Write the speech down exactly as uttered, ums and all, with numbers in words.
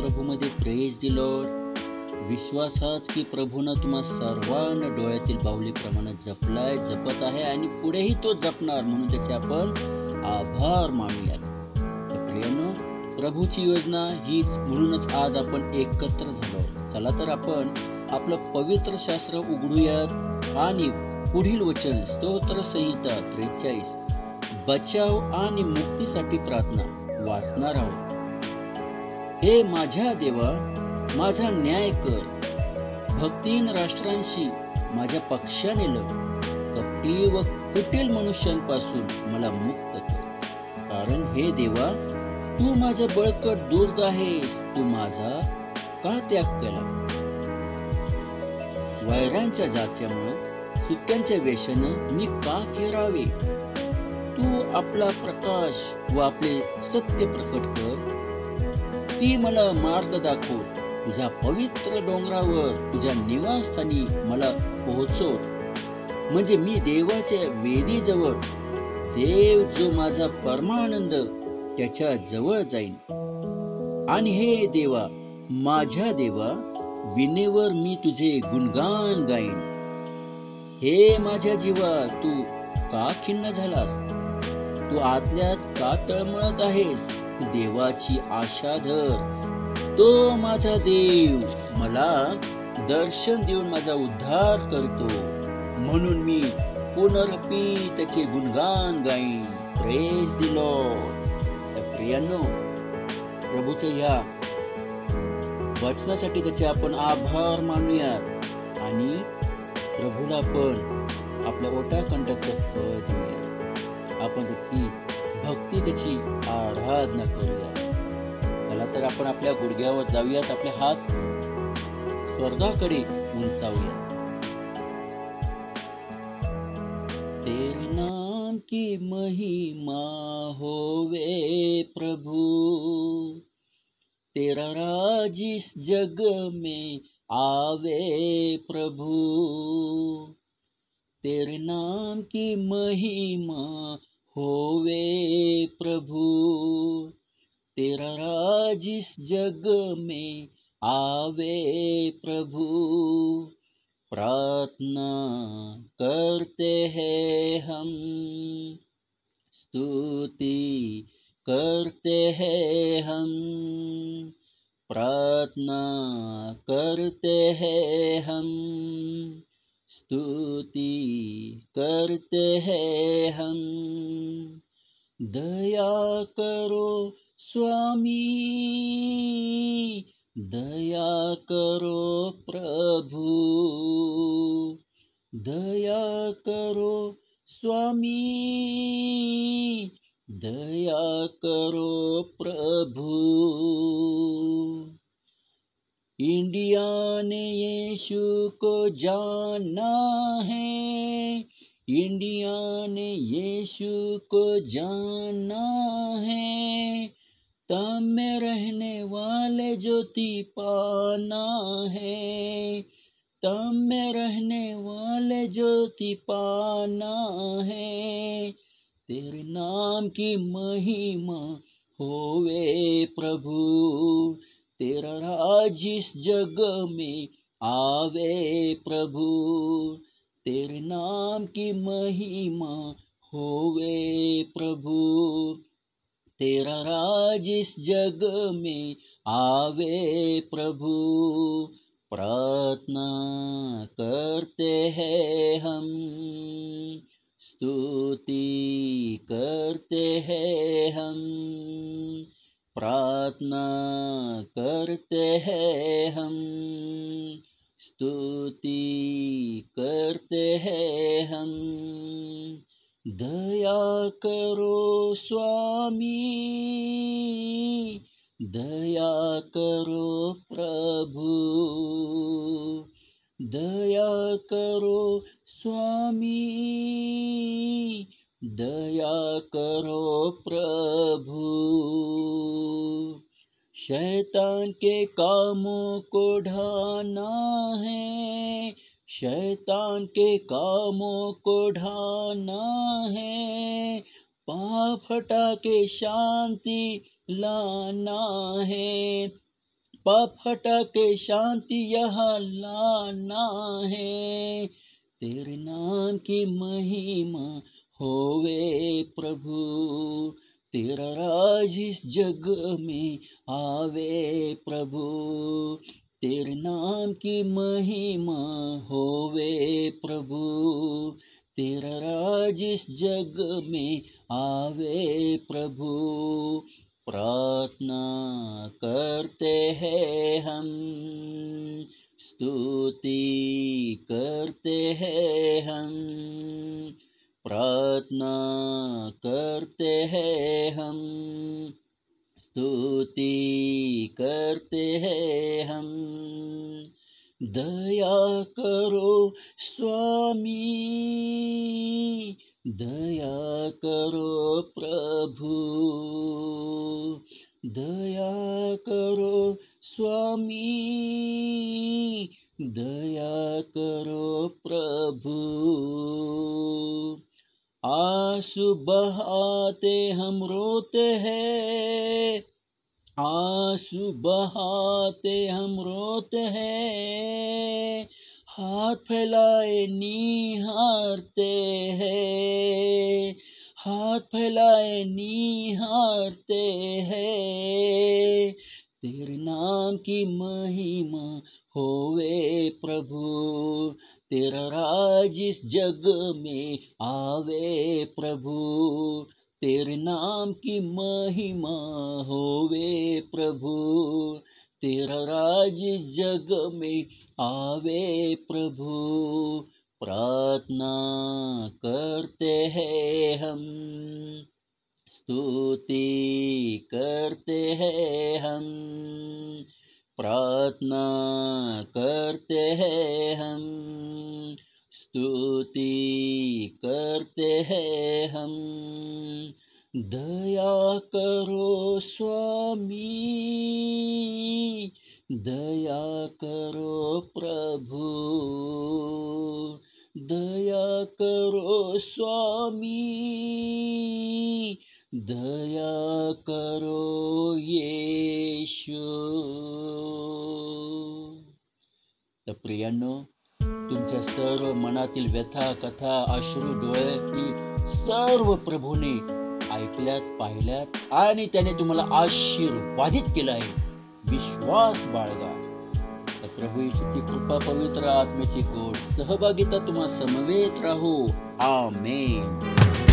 प्रभूमध्ये praise the Lord. विश्वास हाच की प्रभूनं तुम्हा सर्वांना डोळ्यातील बाहुलीप्रमाणे जपलाय, जपत आहे आणि पुढेही तो जपणार, म्हणून त्याचे आपण आभार मानूयात. तर प्रियानो, प्रभूची योजना हीच, म्हणूनच आज आपण एकत्र झालो. चला तर आपण आपलं पवित्र शास्त्र उघडूयात आणि पुढील वचन स्तोत्र संहिता त्रेचाळीस बचाव आणि मुक्तीसाठी प्रार्थना वाचणार आहोत. हे माझ्या देवा, माझा न्याय कर, भक्तिहीन राष्ट्रांशी माझ्या पक्षाने लढ, कपटी व कुटील मनुष्यांपासून मला मुक्त कर. कारण हे देवा, तू माझं बळकट दुर्ग आहेस, तू माझा का त्याग केला? वैरांच्या जात्यामुळे सुट्यांच्या वेशानं मी का फिरावे? तू आपला प्रकाश व आपले सत्य प्रकट कर, ती मला मार्ग दाखव. तुझ्या पवित्र डोंगरावर, तुझ्या निवासस्थानी मला पोहोचव, म्हणजे मी देवाच्या वेदीजवळ, देव जो माझा परमानंद, त्याच्या जवळ जाईन. आणि हे देवा, माझ्या देवा, विनेवर मी तुझे गुणगान गाईन. हे माझ्या जीवा, तू का खिन्न झालास? तू आतल्यात का तळमळत आहेस? देवाची आशा धर. तो माझा देव मला दर्शन देऊन माझा उद्धार करतो, म्हणून मी पुनरपी त्याचे गुणगान गाईन. Praise the lord. प्रियांनो, प्रभूच्या या वचनासाठी त्याचे आपण आभार मानूयात आणि प्रभूला आपण आपल्या ओट्या कंठाचं फळ देऊया. आपण त्याची भक्ती, त्याची आराधना करूया. चला तर आपण आपल्या गुडघ्यावर जाऊयात, आपले हात स्वर्गाकडे उंचावूया. तेरे नाम की महिमा होवे प्रभु, तेरा राज इस जग में आवे प्रभु. तेरे नाम की महिमा होवे प्रभु, तेरा राज इस जग में आवे प्रभु. प्रार्थना करते हैं हम, स्तुति करते हैं हम, प्रार्थना करते हैं हम, स्तुति करते हैं हम. दया करो स्वामी, दया करो प्रभु, दया करो स्वामी, दया करो प्रभु. इंडिया ने यीशु को जाना है, इंडिया ने यीशु को जाना है, तम में रहने वाले ज्योति पाना है, तम में रहने वाले ज्योति पाना है. तेरे नाम की महिमा होवे प्रभु, तेरा राज इस जग में आवे प्रभु. तेरे नाम की महिमा होवे प्रभु, तेरा राज इस जग में आवे प्रभु. प्रार्थना करते हैं हम, स्तुति करते हैं हम, प्रार्थना करते हैं हम, स्तुति करते हैं हम. दया करो स्वामी, दया करो प्रभु, दया करो स्वामी, दया करो प्रभु. शैतान के कामों को ढाना है, शैतान के कामों को ढाना है, पाप हटा के शांति लाना है, पाप हटा के शांति यहाँ लाना है। तेरे नाम की महिमा होवे प्रभु, तेरा राज इस जग में आवे प्रभु। तेरे नाम की महिमा होवे प्रभु, तेरा राज इस जग में आवे प्रभु। प्रार्थना करते हैं हम, स्तुति करते हैं हम, प्रार्थना करते हैं हम, स्तुति करते हैं हम। दया करो स्वामी, दया करो प्रभु, दया करो स्वामी, दया करो प्रभु। आंसू बहाते हम रोते हैं, आंसू बहाते हम रोते हैं, हाथ फैलाए निहारते हैं, हाथ फैलाए निहारते हैं। तेरे नाम की महिमा होवे प्रभु, तेरा राज इस जग में आवे प्रभु। तेरे नाम की महिमा होवे प्रभु, तेरा राज इस जग में आवे प्रभु। प्रार्थना करते हैं हम, स्तुति करते हैं हम, प्रार्थना करते हैं हम, स्तुति करते हैं हम। दया करो स्वामी, दया करो प्रभु, दया करो स्वामी, दया करो येशू। तर प्रियांनो, तुमच्या सर्व मनातील व्यथा, कथा, अश्रू, डोळे ही सर्व प्रभूने ऐकल्यात, पाहिल्यात आणि त्याने तुम्हाला आशीर्वादित केलं आहे. विश्वास बाळगा. तर प्रभू येशूची कृपा, पवित्र आत्म्याची गोड सहभागिता तुम्हा समवेत राहो. आमेन.